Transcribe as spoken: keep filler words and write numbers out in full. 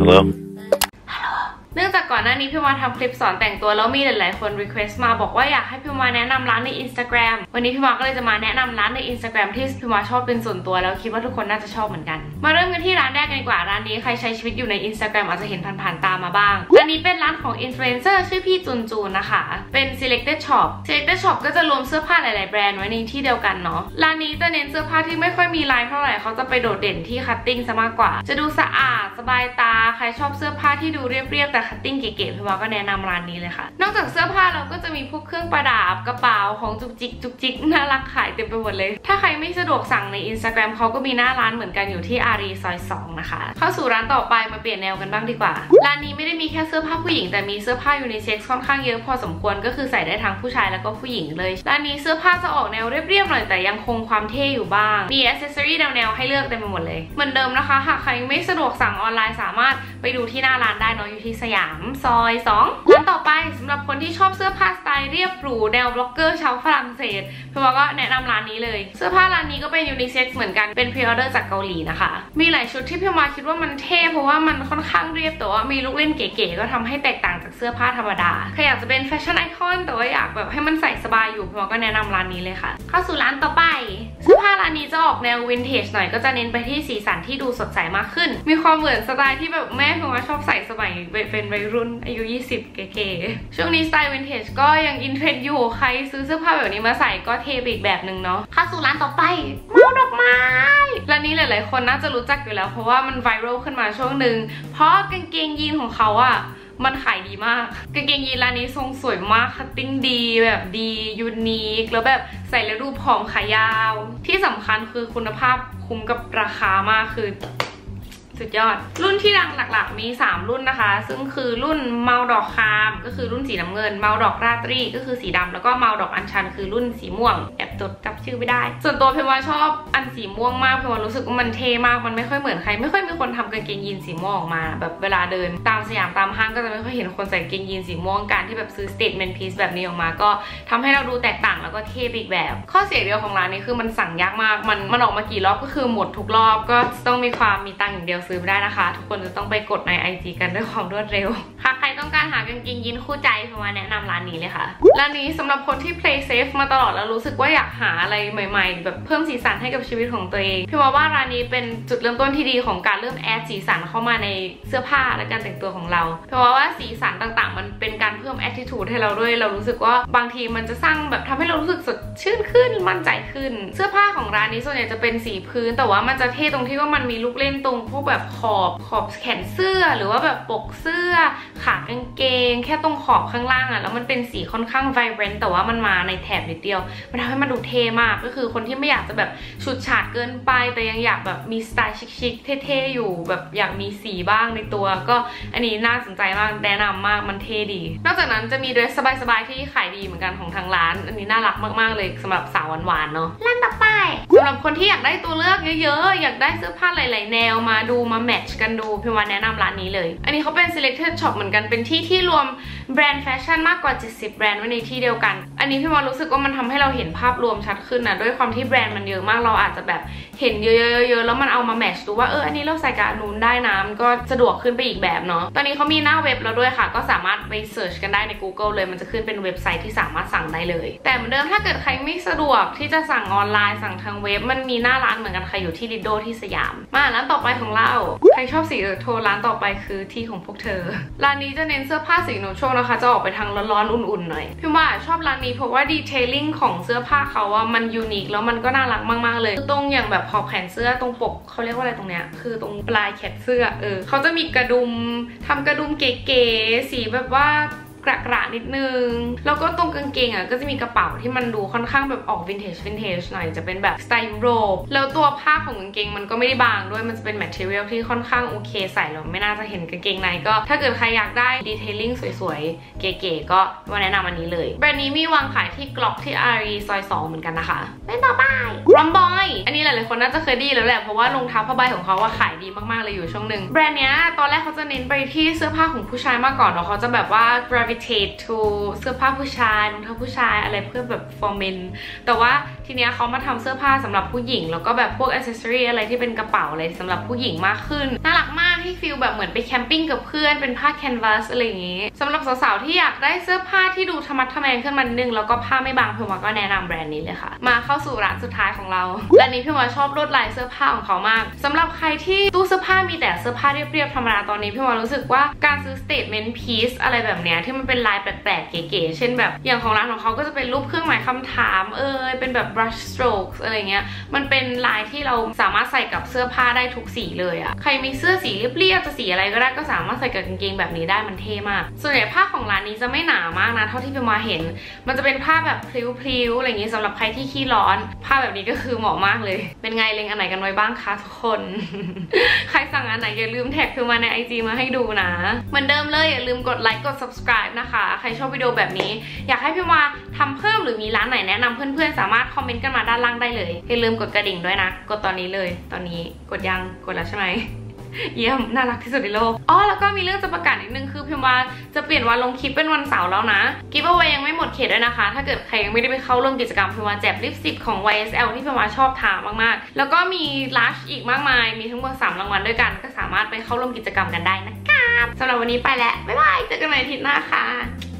Hello เนื่องจากก่อนหน้านี้พี่วาทำคลิปสอนแต่งตัวแล้วมีหลายๆคน request มาบอกว่าอยากให้พี่วาแนะนำร้านใน Instagram วันนี้พี่วาก็เลยจะมาแนะนำร้านใน Instagram ที่พี่วาชอบเป็นส่วนตัวแล้วคิดว่าทุกคนน่าจะชอบเหมือนกันมาเริ่มกันที่ร้านแรกกันดีกว่าร้านนี้ใครใช้ชีวิตอยู่ใน Instagram อาจจะเห็นผ่านๆตามมาบ้างร้านนี้เป็นร้านของ influencer ชื่อพี่จุนจูนนะคะเป็น selected shop selected shop ก็จะรวมเสื้อผ้าหลายๆแบรนด์ไว้ในที่เดียวกันเนาะร้านนี้จะเน้นเสื้อผ้าที่ไม่ค่อยมีลายเท่าไหร่เขาจะไปโดดเด่นที่ cutting ซะมากกว่าจะดูสะอาดสบายตาใครชอบเสื้อผ้าที่ดูเรียบๆแต่ cutting เก๋ๆพี่วาก็แนะนำร้านนี้เลยค่ะนอกจากเสื้อผ้าเราก็จะมีพวกเครื่องประดับกระเป๋าของจุกจิกจุกจิกน่ารักขายเต็มไปหมดเลยถ้าใครไม่สะดวกสั่งใน Instagram เขาก็มีหน้าร้านเหมือนกันอยู่ที่อารีซอยสองนะคะเข้าสู่ร้านต่อไปมาเปลี่ยนแนวกันบ้างดีกว่าร้านนี้ไม่ได้มีแค่เสื้อผ้าผู้หญิงแต่มีเสื้อผ้ายูนิเซ็กซ์ค่อนข้างเยอะพอสมควรก็คือใส่ได้ทั้งผู้ชายแล้วก็ผู้หญิงเลยร้านนี้เสื้อผ้าจะออกแนวเรียบๆหน่อยแต่ยังคงความเท่อยู่บ้างมีอิสเซอรี่แนวๆให้เลือกเต็มไปหมดเลยเหมือนเดิมนะคะหากใครไม่สะดวกสั่งออนไลน์สามารถไปดูที่หน้าร้านได้เนาะอยู่ที่สยามซอยสองร้านต่อไปสำหรับคนที่ชอบเสื้อผ้าสไตล์เรียบหรูแนวบล็อกเกอร์ชาวฝรั่งเศสพี่วาก็แนะนำร้านนี้เลยเสื้อผ้าร้านนี้ก็เป็นยูนิเซ็กซ์เหมือนกันเป็นพรีออเดอร์จากเกาหลีนะคะมีหลายชุดที่พี่วาคิดว่ามันเท่เพราะว่ามันค่อนข้างเรียบแต่ว่ามีลูกเล่นเก๋ๆก็ทำให้แตกต่างจากเสื้อผ้าธรรมดาใครอยากจะเป็นแฟชั่นไอคอนแต่ว่าอยากแบบให้มันใส่สบายอยู่พี่วาก็แนะนำร้านนี้เลยค่ะเข้าสู่ร้านต่อไปเสื้อผ้าร้านนี้จะออกแนววินเทจหน่อยก็จะเน้นไปที่สีสันที่ดูสดใสมากขึ้นมีความเหมือนสไตล์ที่แบบแม่พี่วาชอบใส่สมัยเป็นวัยรุ่นอายุยี่สิบเก๋ๆช่วงนี้สไตล์วินเทจก็ยังอินเทรนด์อยู่ใครซื้อเสื้อผ้าแบบนี้มาใส่ก็เท่อีกแบบหนึ่งเนาะเข้าสู่ร้านต่อไปเมาดอกไม้ร้านนี้หลายๆคนน่าจะรู้จักอยู่แล้วเพราะว่ามันไวรัลขึ้นมาช่วงหนึ่งเพราะกางเกงยีนของเขาอะมันขายดีมากกางเกงยีนร้านนี้ทรงสวยมากคัตติ้งดีแบบดียูนิคแล้วแบบใส่แล้วดูผอมขายาวที่สำคัญคือคุณภาพคุ้มกับราคามากคือสุดยอดรุ่นที่ดังหลักๆมีสามรุ่นนะคะซึ่งคือรุ่นเมาดอกคามก็คือรุ่นสีน้ำเงินเมาดอกราตรีก็คือสีดำแล้วก็เมาดอกอัญชันคือรุ่นสีม่วงแอบจดจำชื่อไม่ได้ส่วนตัวเพว่าชอบอันสีม่วงมากเพว่ารู้สึกว่ามันเท่มากมันไม่ค่อยเหมือนใครไม่ค่อยมีคนทำกางเกงยีนสีม่วงออกมาแบบเวลาเดินตามสยามตามห้างก็จะไม่ค่อยเห็นคนใส่กางเกงยีนสีม่วงการที่แบบซื้อ statement piece แบบนี้ออกมาก็ทำให้เราดูแตกต่างแล้วก็เท่อีกแบบข้อเสียเดียวของร้านนี้คือมันสั่งยากมากมันมันออกมากี่รอบก็คือหมดทุกรอบก็ต้องมีความมีตังค์อย่างเดียวซื้อไม่ได้นะคะทุกคนจะต้องไปกดใน ไอ จี กันด้วยความรวดเร็วค่ะใครต้องการหากางเกงยีนคู่ใจพี่วาแนะนำร้านนี้เลยค่ะร้านนี้สำหรับคนที่ play safe มาตลอดแล้วรู้สึกว่าอยากหาอะไรใหม่ๆแบบเพิ่มสีสันให้กับชีวิตของตัวเองพี่วาว่าร้านนี้เป็นจุดเริ่มต้นที่ดีของการเริ่มแอดสีสันเข้ามาในเสื้อผ้าและการแต่งตัวของเราพี่วาว่าสีสันต่างๆมันเป็นการเพิ่ม attitude ให้เราด้วยเรารู้สึกว่าบางทีมันจะสร้างแบบทำให้เรารู้สึกสดชื่นขึ้นมั่นใจขึ้นเสื้อผ้าของร้านนี้ส่วนใหญ่จะเป็นสีพื้นแต่ว่ามันจะเท่ตรงที่ว่ามันมีลูกเล่นตรงพวกแบบขอบขอบแขนเสื้อหรือว่าแบบปกเสื้อขากางเกงแค่ตรงขอบข้างล่างอะแล้วมันเป็นสีค่อนข้าง vibrant แต่ว่ามันมาในแถบนิดเดียวมันทำให้มันดูเท่มากก็คือคนที่ไม่อยากจะแบบฉูดฉาดเกินไปแต่ยังอยากแบบมีสไตล์ชิคๆเท่ๆอยู่แบบอยากมีสีบ้างในตัวก็อันนี้น่าสนใจมากแนะนำมากมันเท่ดีนอกจากนั้นจะมีเดรสสบายๆที่ขายดีเหมือนกันของทางร้านอันนี้น่ารักมากๆเลยสำหรับสาวหวานๆเนาะร้านต่อไปสำหรับคนที่อยากได้ตัวเลือกเยอะๆอยากได้เสื้อผ้าหลายๆแนวมาดูมาแมทช์กันดูพี่วาแนะนำร้านนี้เลยอันนี้เขาเป็น selected shop เหมือนกันเป็นที่ที่รวมแบรนด์แฟชั่นมากกว่าเจ็ดสิบแบรนด์ไว้ในที่เดียวกันอันนี้พี่วารู้สึกว่ามันทำให้เราเห็นภาพรวมชัดขึ้นนะด้วยความที่แบรนด์มันเยอะมากเราอาจจะแบบเห็นเยอะๆๆแล้วมันเอามาแมทช์ดูว่าเอออันนี้เราใส่กับนู้นได้นะมันก็สะดวกขึ้นไปอีกแบบเนาะตอนนี้เขามีหน้าเว็บแล้วด้วยค่ะก็สามารถไปเสิร์ชกันได้ใน Google เลยมันจะขึ้นเป็นเว็บไซต์ที่สามารถสั่งได้เลยแต่เหมือนเดิมถ้าเกิดใครไม่สะดวกที่จะสั่งออนไลน์สั่งทางเว็บมันมีหน้าร้านเหมือนกันค่ะอยู่ที่ Lido ที่สยามมาร้านต่อไปของเราใครชอบสีเออโทรร้านต่อไปคือที่ของพวกเธอร้านนี้จะเน้นเสื้อผ้าสีนูโชนะคะจะออกไปทางร้อนๆอุ่นๆหน่อยพี่ว่าชอบร้านนี้เพราะว่าดีเทลลิ่งของเสื้อผ้าเขาว่ามันยูนิคแล้วมันก็น่ารักมากๆเลยตรงอย่างแบบขอบแขนเสื้อตรงปกเขาเรียกว่าอะไรตรงเนี้ยคือตรงปลายแขนเสื้อเออเขาจะมีกระดุมทำกระดุมเก๋ๆสีแบบว่ากระกระนิดนึงแล้วก็ตรงกางเกงอ่ะก็จะมีกระเป๋าที่มันดูค่อนข้างแบบออกวินเทจวินเทจหน่อยจะเป็นแบบสไตล์ยุโรปแล้วตัวผ้าของกางเกงมันก็ไม่ได้บางด้วยมันจะเป็นแมทเทอเรียลที่ค่อนข้างโอเคใส่แล้วไม่น่าจะเห็นกางเกงในก็ถ้าเกิดใครอยากได้ดีเทลลิ่งสวยๆเก๋ๆก็มาแนะนำอันนี้เลยแบรนด์นี้มีวางขายที่กล็อกที่อารีซอยสองเหมือนกันนะคะเป็นต่อไปรัมบอยอันนี้หลายๆคนน่าจะเคยได้แล้วแหละเพราะว่ารองเท้าผ้าใบของเขาว่าขายดีมากๆเลยอยู่ช่วงหนึ่งแบรนด์เนี้ยตอนแรกเขาจะเน้นไปที่เสื้อผ้าของผู้ชายมากก่อนเนาะเขาจะแบบว่า gravitate to เสื้อผ้าผู้ชายรองเท้าผู้ชายอะไรเพื่อแบบ for men แต่ว่าทีเนี้ยเขามาทำเสื้อผ้าสำหรับผู้หญิงแล้วก็แบบพวกอิสเซอรี่อะไรที่เป็นกระเป๋าอะไรสำหรับผู้หญิงมากขึ้นน่ารักมากที่ฟีลแบบเหมือนไปแคมปิ้งกับเพื่อนเป็นผ้าแคนวาสอะไรอย่างงี้สำหรับสาวๆที่อยากได้เสื้อผ้าที่ดูธรรมะทแมงขึ้นมาหนึ่งแล้วก็ผ้าไม่บางพี่วาก็แนะนำแบรนด์นี้เลยค่ะมาเข้าสู่ร้านสุดท้ายของเราร้านนี้พี่วาชอบลวดลายเสื้อผ้าของเขามากสำหรับใครที่ตู้เสื้อผ้ามีแต่เสื้อผ้าเรียบๆธรรมดาตอนนี้พี่วารู้สึกว่าการซื้อ statement piece อะไรแบบเนี้ยที่มันเป็นลายแปลกๆเก๋ๆเช่นแบบอย่างของร้านของเขาก็จะเป็นรูปเครื่องหมายคำถามเออเป็นแบบ brush strokes อะไรเงี้ยมันเป็นลายที่เราสามารถใส่กับเสื้อผ้าได้ทุกสีเลยอะใครมีเสื้อสีเรียบๆจะสีอะไรก็ได้ก็สามารถใส่กับกางเกงแบบนี้ได้มันเท่มากส่วนใหญ่ผ้าของร้านนี้จะไม่หนามากนะเท่าที่พี่มาเห็นมันจะเป็นผ้าแบบพลิ้วๆอะไรอย่างงี้สำหรับใครที่ขี้ร้อนผ้าแบบนี้ก็คือเหมาะมากเลยเป็นไงเล็งอันไหนกันไว้บ้างคะทุกคน ใครสั่งอันไหนอย่าลืมแท็กพี่มาใน ไอ จี มาให้ดูนะเหมือนเดิมเลยอย่าลืมกดไลค์กด subscribe นะคะใครชอบวิดีโอแบบนี้อยากให้พี่มาทำเพิ่มหรือมีร้านไหนแนะนำเพื่อนๆสามารถคอมเมนต์กันมาด้านล่างได้เลยอย่าลืมกดกระดิ่งด้วยนะกดตอนนี้เลยตอนนี้กดยังกดแล้วใช่ไหมเยี่ยมน่ารักที่สุดในโลกอ๋อแล้วก็มีเรื่องจะประกาศนิดนึงคือพิมว่าจะเปลี่ยนวันลงคลิปเป็นวันเสาร์แล้วนะกิฟต์เอาไว้ยังไม่หมดเขตด้วยนะคะถ้าเกิดใครยังไม่ได้ไปเข้าร่วมกิจกรรมพิมว่าแจกลิปสติกของ วาย เอส แอล ที่พิมว่าชอบทามากๆแล้วก็มีลัชอีกมากมายมีทั้งหมดสามรางวัลด้วยกันก็สามารถไปเข้าร่วมกิจกรรมกันได้นะครับสำหรับวันนี้ไปแล้วบ๊ายบายเจอกันใหม่อาทิตย์หน้าค่ะ